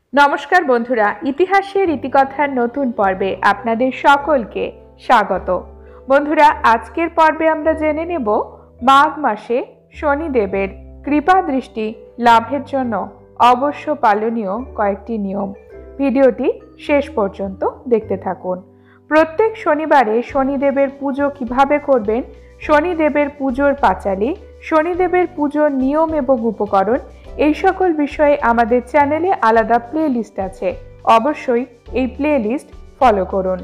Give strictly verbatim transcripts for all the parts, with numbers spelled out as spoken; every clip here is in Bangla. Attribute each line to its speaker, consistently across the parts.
Speaker 1: नमस्कार बंधुरा इतिहासेर इतिकथार नतून पर्वे आपनादेर सकलके स्वागत। बंधुरा आजकेर पर्वे आमरा जेने नेब माघ मासे शनिदेवेर कृपा दृष्टि लाभेर जन्य अवश्य पालनीय कयेकटी नियम। भिडियोटी शेष पर्यन्त देखते थाकुन। प्रत्येक शनिबारे शनिदेवेर पुजो किभाबे करबेन, शनिदेवेर पुजोर पाचाली, शनिदेवेर पुजोर नियम एवं उपकरण এই সকল বিষয়ে আমাদের চ্যানেলে আলাদা প্লেলিস্ট আছে, অবশ্যই এই প্লেলিস্ট ফলো করুন।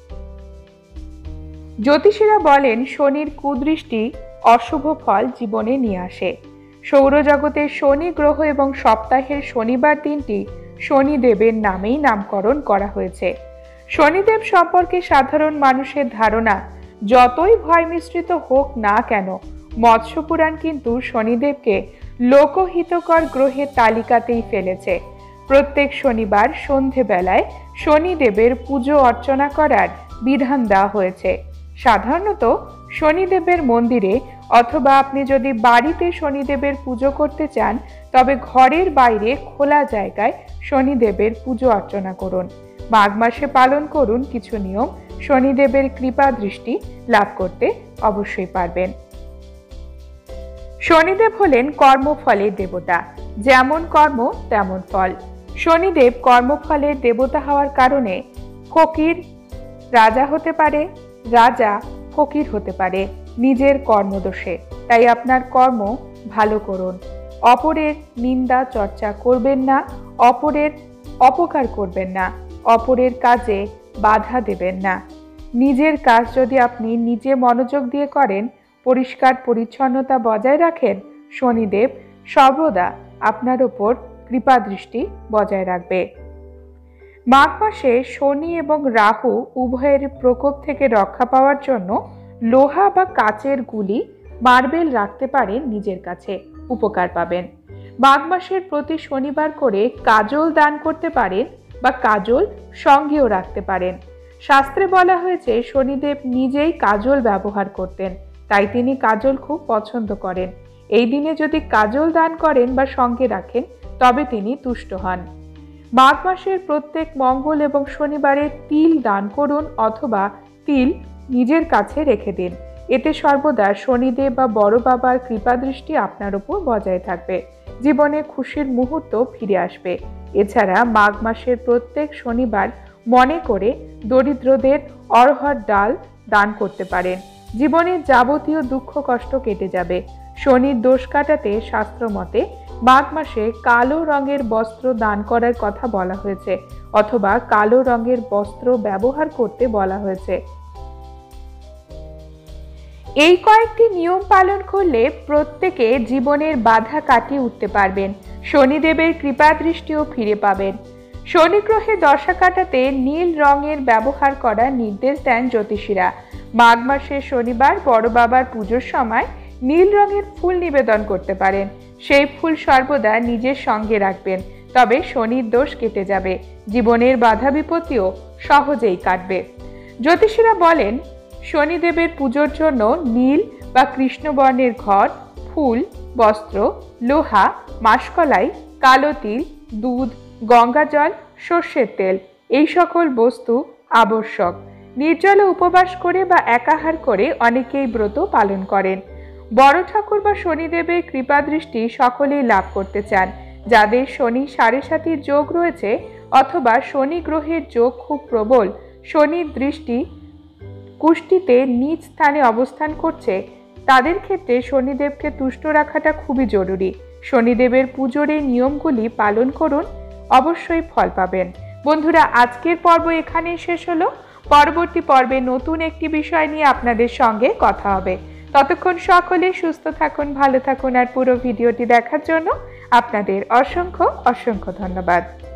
Speaker 1: জ্যোতিষীরা বলেন শনির কুদৃষ্টি অশুভ ফল জীবনে নিয়ে আসে। সৌরজগতের শনি গ্রহ এবং সপ্তাহের শনিবার দিনটি শনিদেবের নামেই নামকরণ করা হয়েছে। শনিদেব সম্পর্কে সাধারণ মানুষের ধারণা যতই ভয় মিশ্রিত হোক না কেন, মৎস্য পুরাণ কিন্তু শনিদেবকে লোকহিতকর গ্রহের তালিকাতেই ফেলেছে। প্রত্যেক শনিবার সন্ধেবেলায় শনিদেবের পুজো অর্চনা করার বিধান দেওয়া হয়েছে। সাধারণত শনিদেবের মন্দিরে অথবা আপনি যদি বাড়িতে শনিদেবের পুজো করতে চান তবে ঘরের বাইরে খোলা জায়গায় শনিদেবের পুজো অর্চনা করুন। মাঘ মাসে পালন করুন কিছু নিয়ম, শনিদেবের কৃপা দৃষ্টি লাভ করতে অবশ্যই পারবেন। শনিদেব হলেন কর্মফলের দেবতা, যেমন কর্ম তেমন ফল। শনিদেব কর্মফলের দেবতা হওয়ার কারণে ফকির রাজা হতে পারে, রাজা ফকির হতে পারে নিজের কর্মদোষে। তাই আপনার কর্ম ভালো করুন, অপরের নিন্দা চর্চা করবেন না, অপরের অপকার করবেন না, অপরের কাজে বাধা দেবেন না। নিজের কাজ যদি আপনি নিজে মনোযোগ দিয়ে করেন, পরিষ্কার পরিচ্ছন্নতা বজায় রাখেন, শনিদেব সর্বদা আপনার উপর কৃপা দৃষ্টি বজায় রাখবে। মাঘ মাসে শনি এবং রাহু উভয়ের প্রকোপ থেকে রক্ষা পাওয়ার জন্য লোহা বা কাচের গুলি, মার্বেল রাখতে পারেন নিজের কাছে, উপকার পাবেন। মাঘ মাসের প্রতি শনিবার করে কাজল দান করতে পারেন বা কাজল সঙ্গেও রাখতে পারেন। শাস্ত্রে বলা হয়েছে শনিদেব নিজেই কাজল ব্যবহার করতেন, তাই তিনি কাজল খুব পছন্দ করেন। এই দিনে যদি কাজল দান করেন বা সঙ্গে রাখেন তবে তিনি তুষ্ট হন। মাঘ মাসের প্রত্যেক মঙ্গল এবং শনিবারে তিল দান করুন অথবা তিল নিজের কাছে রেখে দিন। এতে সর্বদা শনিদেব বা বড় বাবার কৃপা দৃষ্টি আপনার উপর বজায় থাকবে, জীবনে খুশির মুহূর্ত ফিরে আসবে। এছাড়া মাঘ মাসের প্রত্যেক শনিবার মনে করে দরিদ্রদের অড়হর ডাল দান করতে পারেন। জীবনের যাবতীয় দুঃখ কষ্ট কেটে যাবে। শনির দোষ কাটাতে শাস্ত্র মতে মাঘ মাসে কালো রঙের বস্ত্র দান করার কথা বলা হয়েছে অথবা কালো রঙের বস্ত্র ব্যবহার করতে বলা হয়েছে। এই কয়েকটি নিয়ম পালন করলে প্রত্যেকে জীবনের বাধা কাটিয়ে উঠতে পারবেন, শনিদেবের কৃপা দৃষ্টিও ফিরে পাবেন। শনি গ্রহে দশা কাটাতে নীল রঙের ব্যবহার করার নির্দেশ দেন জ্যোতিষীরা। মাঘ মাসে শনিবার বড় বাবার পুজোর সময় নীল রঙের ফুল নিবেদন করতে পারেন। সেই ফুল সর্বদা নিজের সঙ্গে রাখবেন, তবে শনির দোষ কেটে যাবে, জীবনের বাধা বিপত্তিও সহজেই কাটবে। জ্যোতিষীরা বলেন শনিদেবের পুজোর জন্য নীল বা কৃষ্ণবর্ণের ঘট, ফুল, বস্ত্র, লোহা, মাসকলাই, কালো তিল, দুধ, গঙ্গাজল, সর্ষের তেল এই সকল বস্তু আবশ্যক। নির্জলে উপবাস করে বা একাহার করে অনেকেই ব্রত পালন করেন। বড় ঠাকুর বা শনিদেবের কৃপা দৃষ্টি সকলেই লাভ করতে চান। যাদের শনি সাড়ে সাতির যোগ রয়েছে অথবা শনি গ্রহের যোগ খুব প্রবল, শনির দৃষ্টি কুষ্টিতে নিজ স্থানে অবস্থান করছে, তাদের ক্ষেত্রে শনিদেবকে তুষ্ট রাখাটা খুবই জরুরি। শনিদেবের পুজোর এই নিয়মগুলি পালন করুন, অবশ্যই ফল পাবেন। বন্ধুরা, আজকের পর্ব এখানেই শেষ হলো। পরবর্তী পর্বে নতুন একটি বিষয় নিয়ে আপনাদের সঙ্গে কথা হবে। ততক্ষণ সকলে সুস্থ থাকুন, ভালো থাকুন, আর পুরো ভিডিওটি দেখার জন্য আপনাদের অসংখ্য অসংখ্য ধন্যবাদ।